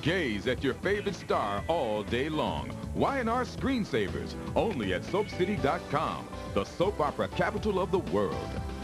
Gaze at your favorite star all day long. Y&R Screensavers, only at SoapCity.com, the soap opera capital of the world.